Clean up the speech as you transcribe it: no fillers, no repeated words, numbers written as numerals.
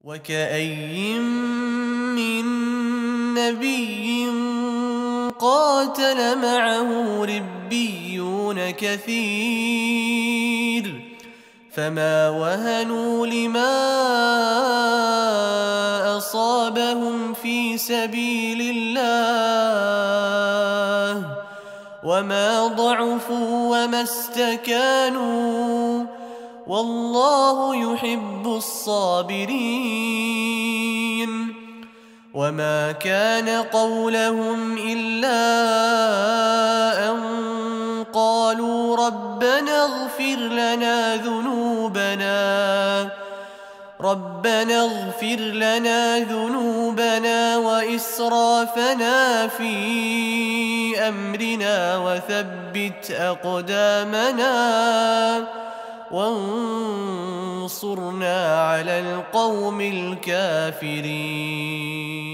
وكأي من نبي قاتل معه ربيون كثير فما وهنوا لما أصابهم في سبيل الله وما ضعفوا وما استكانوا والله يحب الصابرين. وما كان قولهم إلا أن قالوا ربنا اغفر لنا ذنوبنا وإسرافنا في أمرنا وثبت أقدامنا وانصرنا على القوم الكافرين.